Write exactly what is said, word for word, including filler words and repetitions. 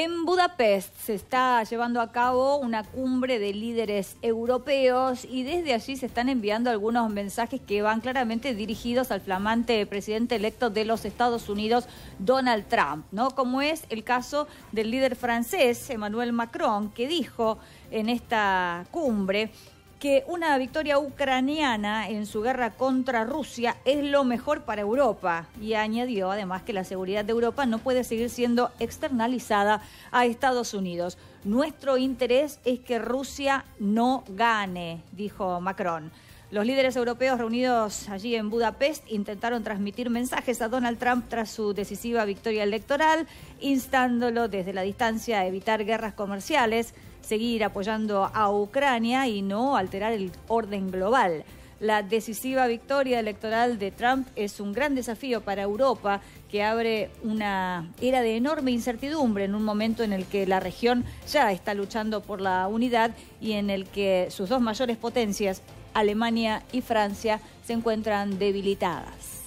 En Budapest se está llevando a cabo una cumbre de líderes europeos y desde allí se están enviando algunos mensajes que van claramente dirigidos al flamante presidente electo de los Estados Unidos, Donald Trump, ¿no? Como es el caso del líder francés, Emmanuel Macron, que dijo en esta cumbre que una victoria ucraniana en su guerra contra Rusia es lo mejor para Europa. Y añadió además que la seguridad de Europa no puede seguir siendo externalizada a Estados Unidos. Nuestro interés es que Rusia no gane, dijo Macron. Los líderes europeos reunidos allí en Budapest intentaron transmitir mensajes a Donald Trump tras su decisiva victoria electoral, instándolo desde la distancia a evitar guerras comerciales, seguir apoyando a Ucrania y no alterar el orden global. La decisiva victoria electoral de Trump es un gran desafío para Europa, que abre una era de enorme incertidumbre en un momento en el que la región ya está luchando por la unidad y en el que sus dos mayores potencias, Alemania y Francia, se encuentran debilitadas.